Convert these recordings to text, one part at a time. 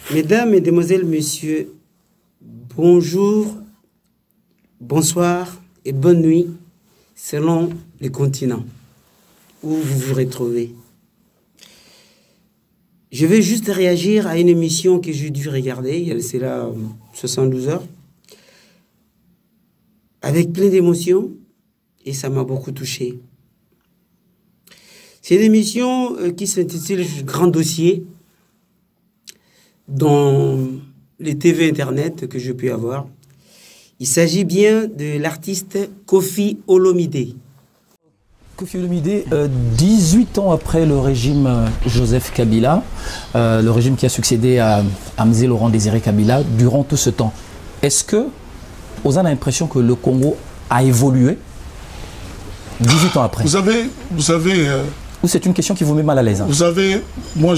Mesdames, Mesdemoiselles, Messieurs, bonjour, bonsoir et bonne nuit selon les continents où vous vous retrouvez. Je vais juste réagir à une émission que j'ai dû regarder, c'est là 72 heures, avec plein d'émotions et ça m'a beaucoup touché. C'est une émission qui s'intitule Grand Dossier dans les TV Internet que je peux avoir. Il s'agit bien de l'artiste Koffi Olomidé. Koffi Olomidé, 18 ans après le régime Joseph Kabila, le régime qui a succédé à Mzee Laurent Désiré Kabila, durant tout ce temps, est-ce que vous avez l'impression que le Congo a évolué 18 ans après? Vous savez... Ou c'est une question qui vous met mal à l'aise? Vous savez, moi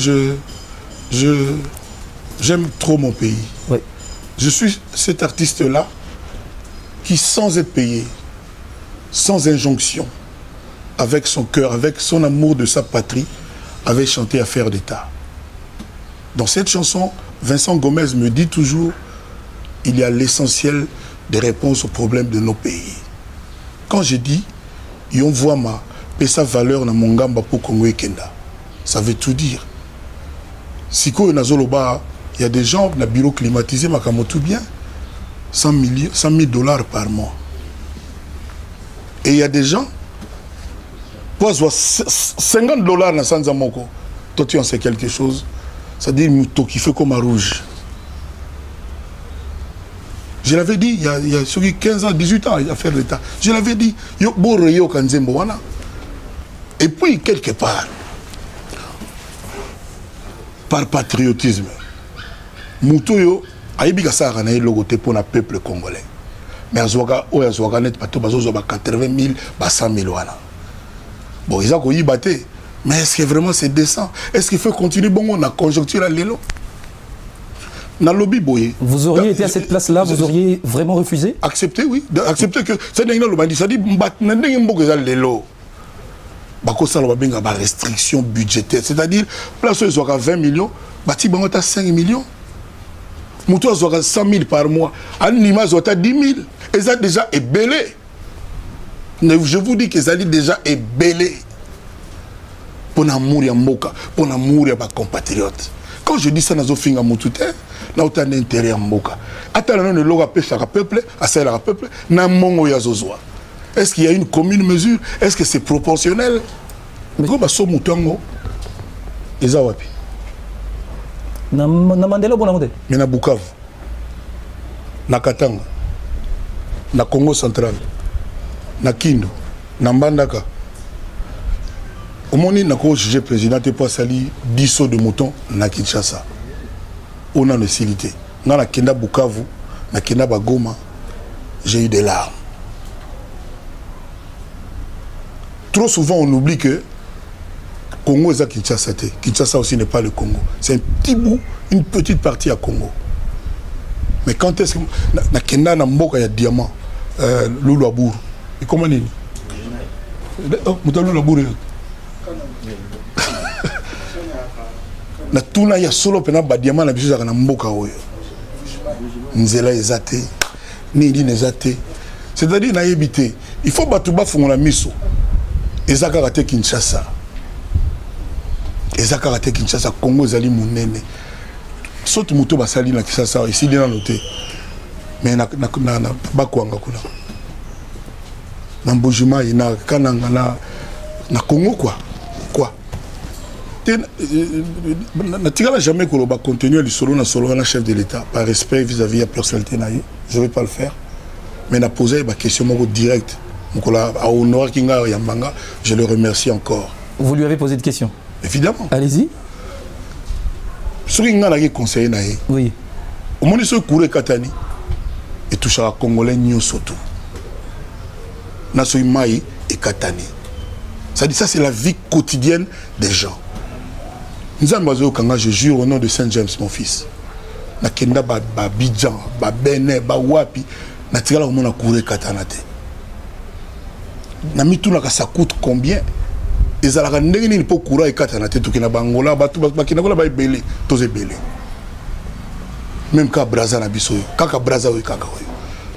j'aime trop mon pays. Oui. Je suis cet artiste-là qui, sans être payé, sans injonction, avec son cœur, avec son amour de sa patrie, avait chanté Affaire d'État. Dans cette chanson, Vincent Gomez me dit toujours, il y a l'essentiel des réponses aux problèmes de nos pays. Quand je dis, et on voit sa valeur dans mon gamba pour Congo et Kenda, ça veut tout dire. Si il y a des gens dans le bureau climatisé, tout bien, 100 000 dollars par mois. Et il y a des gens, pour 50 dollars dans Sanzamoko, toi tu en sais quelque chose, ça dit qui fait comme un rouge. Je l'avais dit, il y a ceux qui 15 ans, 18 ans à faire l'État. Je l'avais dit, et puis quelque part, par patriotisme, Moutoyo a eu un logoté pour le peuple congolais. Mais il y a 80 000, 100 000. Bon, ils ont battu. Mais est-ce que vraiment c'est décent? Est-ce qu'il faut continuer bon, on a conjoncture à l'élo? Vous auriez été à cette place-là, vous auriez vraiment refusé? Accepter, oui. Accepter que ça dit ça dit restriction budgétaire, c'est-à-dire place où ils auront 20 millions, bâti bango à 5 millions. Moutou aura 100 000 par mois, en image aura 10 000. Et ça déjà est belé. Je vous dis que ça dit déjà est belé. Pour mourir Moka, pour mourir ma compatriote. Quand je dis ça dans Zofinga Moutouté, là où tu as un intérêt en Moka. Attends, le logo pêche à peuple, à celle à peuple, n'a mongo yazozoa. Est-ce qu'il y a une commune mesure? Est-ce que c'est proportionnel? Mais comment ça moutongo? Les awapi. Na Mandela bonamode. Mais na Bukavu, na Katanga, na Congo central, na Kindu, na Mbandaka. Au moment où j'ai président pour sali 10 sauts de mouton na Kinshasa. On a une facilité. Dans la Kenda Bukavu, na Kenda Bagoma, j'ai eu des larmes. Trop souvent on oublie que Congo est à Kinshasa. Kinshasa aussi n'est pas le Congo. C'est un petit bout, une petite partie à Congo. Mais quand est-ce que na Kenda na Mboka il y a diamant, Loulou Abour. Et comment on dit? Loulou Abour. Na tuna ya solo pena ba diamant na biso na mboka oyo nzela ezate ni ndi nezate, c'est-à-dire na yebité il faut batuba fongola miso ezaka kate Kinshasa, ezaka kate Kinshasa. Congo zali munene soto muto basali na Kinshasa ici na noté mais na bakwanga kuna na Mbujima ina kananga na Congo quoi. Je n'ai jamais continué le solo na chef de l'État par respect vis-à-vis de la personnalité. Je ne vais pas le faire. Mais na posé ma question directe. Je le remercie encore. Vous lui avez posé une question? Évidemment. Allez-y. Ce qui m'a conseillé, oui. Au moment où je suis Katani, et touche à Congolais, nous surtout. Nasoui Maï et Katani. Ça dit ça, c'est la vie quotidienne des gens. Je jure au nom de Saint James, mon fils. Na kenda ba Bidjan, ba Benin, ba Wapi, na tigala au monde courir katanate. Na mituna ka ça coûte combien? Et ça la ndenge ni pour courir katanate to kina bangola, ba tu ba kina gola ba belé, to ze belé. même ka braza na biso yo kaka braza oyo kaka oyo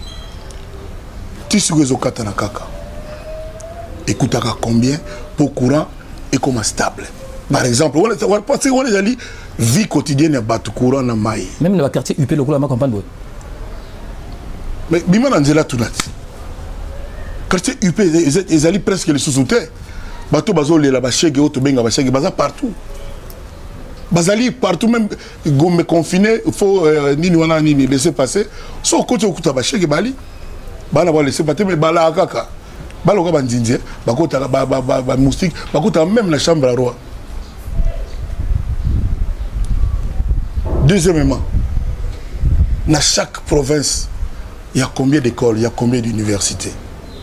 tisuku ezokata na kaka ekutaka combien pour courant ekoma stable par exemple parce que on ezali vie quotidienne ya bato courant na mai même dans le quartier UP lokola ma campagne boy mais bima na nzela tunati quartier UP ezali presque le sous-souté bato bazolela bashege oyo tobenga bashege baza partout bazali partout même gombe confiné il faut nini wana nini laisser passer so côté okuta bashege bali bana ba laisser passer mais bala kaka baloka bandinje bakota ba moustique bakota même la chambre à roi. Deuxièmement, dans chaque province il y a combien d'écoles, il y a combien d'universités?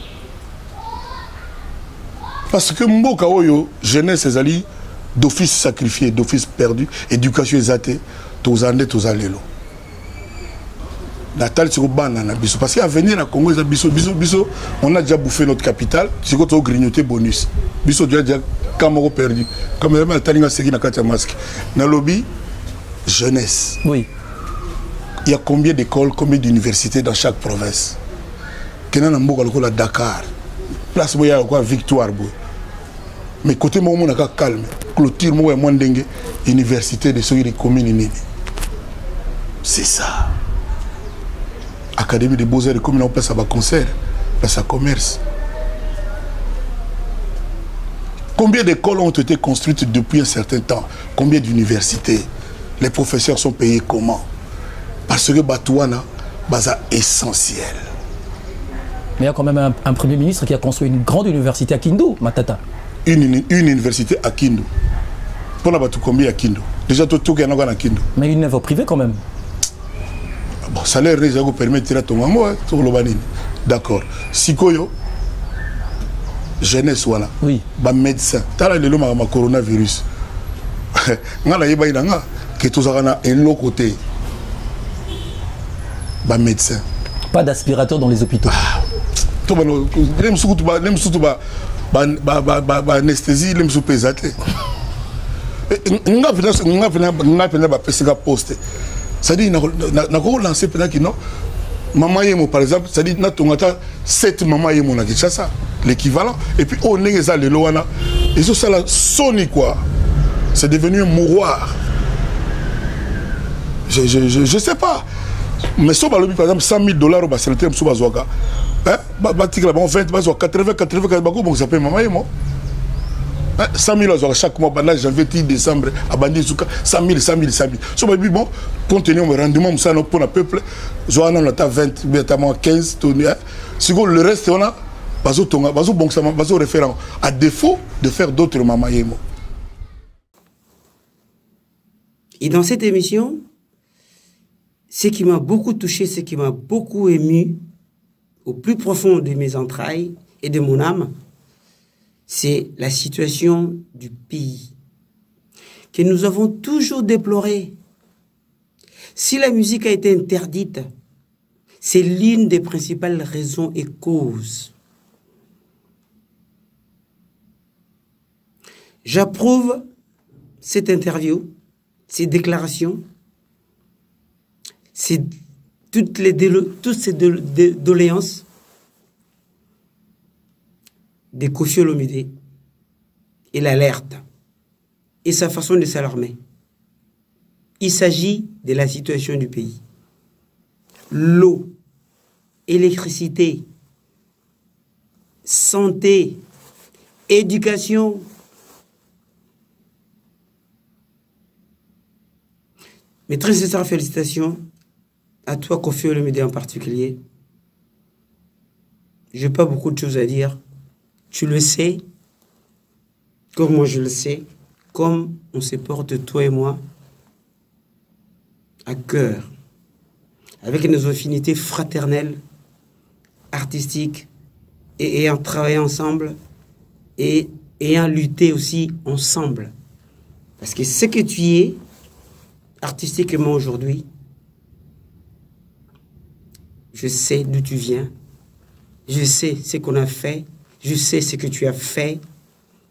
Parce que mboka oyo jeunesse ezali d'office sacrifié, d'office perdu, éducation exatée, tous andé, tous allélo. Natal c'est au banana biso parce qu'à venir à Congo biso on a déjà bouffé notre capitale, c'est quoi au grignoter bonus. Biso déjà Camaro perdu. Comme même talinga seki na katia masque. Na lobby jeunesse. Oui. Il y a combien d'écoles, combien d'universités dans chaque province? Kena na mboka lokola Dakar. Place boya quoi Victoire boy. Mais côté moi on a calme. Clôture moi moins dengue université de Soiri commune nini. C'est ça. Académie des beaux-arts de commune on place à concert, place à commerce. Combien d'écoles ont été construites depuis un certain temps? Combien d'universités? Les professeurs sont payés comment? Parce que Batouana, baza essentiel. Mais il y a quand même un premier ministre qui a construit une grande université à Kindu, Matata. Une université à Kindu. Pour la Batou combien à Kindu? Déjà tout qui est à Kindu. Mais une œuvre privée quand même. Bon, ça leur permet de tirer ton maman sur le banine. D'accord. Sikoyo, jeunesse voilà. Oui. Bah médecin. T'as le ma coronavirus. Nga la yeba inanga que tous arana un l'autre côté. Bah médecin. Pas d'aspirateur dans les hôpitaux. Tout bah nem surtout ba anesthésie nem sous pesate. Nga vena ba pesika poste. Ça dit na ko lancer pendant que non maman yemo par exemple ça dit na tongata 7 maman yemo na Kinshasa l'équivalent et puis on est ça le loana et ça la soni quoi c'est devenu un mouroir je sais pas mais so balobi par exemple $100,000 au baseleté so bazoka hein ba tikla ba 20 bazo 80 bako bon ça paye maman yemo 100,000 euros chaque mois, pendant janvier, décembre, à Bandi Souka, 100,000. So, bon, compte tenu du rendement, ça, pour le peuple, on a 20, 15, si le reste, on a, bazo référent, à défaut de faire d'autres mamayémo. Et dans cette émission, ce qui m'a beaucoup touché, ce qui m'a beaucoup ému, au plus profond de mes entrailles et de mon âme, c'est la situation du pays que nous avons toujours déplorée. Si la musique a été interdite, c'est l'une des principales raisons et causes. J'approuve cette interview, ces déclarations, toutes ces doléances de Koffi Olomide et l'alerte et sa façon de s'alarmer. Il s'agit de la situation du pays. L'eau, électricité, santé, éducation. Mes très sincères félicitations à toi, Koffi Olomide en particulier. Je n'ai pas beaucoup de choses à dire. Tu le sais, comme moi je le sais, comme on se porte, toi et moi, à cœur, avec nos affinités fraternelles, artistiques, et ayant travaillé ensemble, et ayant lutté aussi ensemble. Parce que ce que tu es, artistiquement aujourd'hui, je sais d'où tu viens, je sais ce qu'on a fait, je sais ce que tu as fait,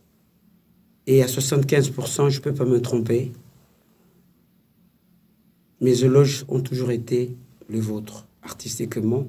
et à 75%, je ne peux pas me tromper. mes éloges ont toujours été les vôtres, artistiquement.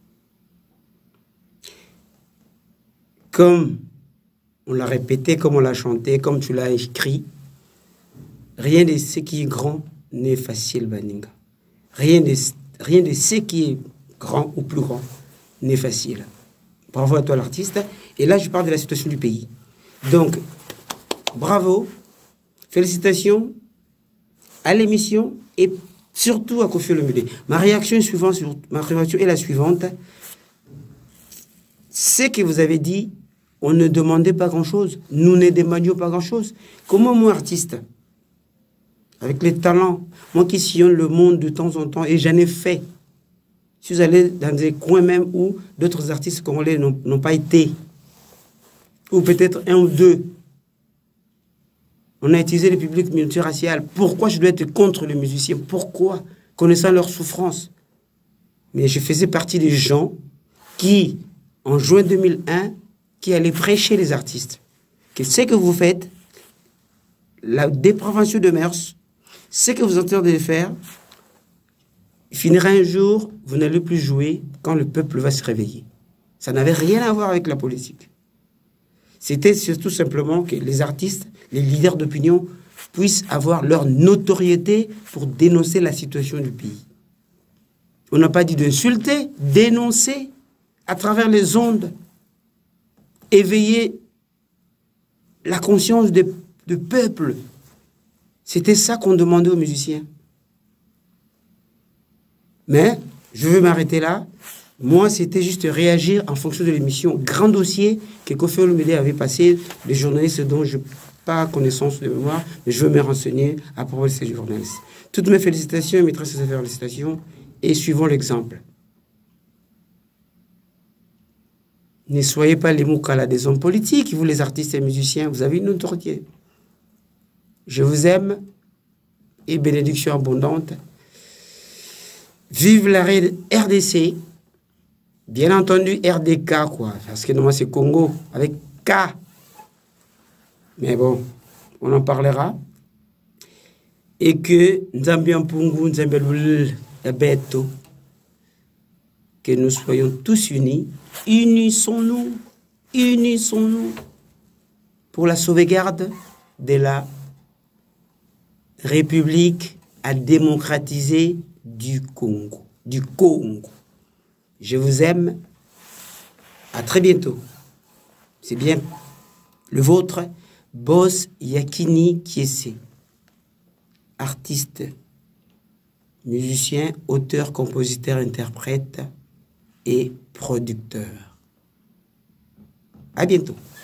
Comme on l'a répété, comme on l'a chanté, comme tu l'as écrit, rien de ce qui est grand n'est facile, Baninga. Rien de ce qui est grand ou plus grand n'est facile. Bravo à toi, l'artiste. Et là, je parle de la situation du pays. Donc, bravo, félicitations à l'émission et surtout à Koffi Olomide. Ma réaction est la suivante. Ce que vous avez dit, on ne demandait pas grand-chose. Nous ne demandions pas grand-chose. Comment moi, artiste, avec les talents, moi qui sillonne le monde de temps en temps, et j'en ai fait, je suis allé dans des coins même où d'autres artistes congolais n'ont pas été, ou peut-être un ou deux. On a utilisé le public multiracial. Pourquoi je dois être contre les musiciens? Pourquoi? Connaissant leur souffrance. Mais je faisais partie des gens qui, en juin 2001, qui allaient prêcher les artistes. Que ce que vous faites, la dépravation de mœurs, ce que vous êtes en train de faire, finira un jour, vous n'allez plus jouer quand le peuple va se réveiller. Ça n'avait rien à voir avec la politique. C'était tout simplement que les artistes, les leaders d'opinion, puissent avoir leur notoriété pour dénoncer la situation du pays. On n'a pas dit d'insulter, dénoncer à travers les ondes, éveiller la conscience du peuple. C'était ça qu'on demandait aux musiciens. Mais, je veux m'arrêter là. Moi, c'était juste réagir en fonction de l'émission. Grand dossier que Koffi Olomide avait passé, les journalistes dont je n'ai pas connaissance de mémoire, mais je veux me renseigner à propos de ces journalistes. Toutes mes félicitations, mes très sincères félicitations, et suivons l'exemple. Ne soyez pas les moukala des hommes politiques, vous les artistes et musiciens, vous avez une notoriété. Je vous aime, et bénédiction abondante. Vive la RDC, bien entendu RDK, quoi, parce que normalement c'est Congo, avec K. Mais bon, on en parlera. Et que Nzambi Mpungu, Nzambi Lul, Ebeto, que nous soyons tous unis, unissons-nous pour la sauvegarde de la République à démocratiser du Congo. Je vous aime. À très bientôt. C'est bien le vôtre, Boss Yakini Kiese, artiste, musicien, auteur, compositeur, interprète et producteur. À bientôt.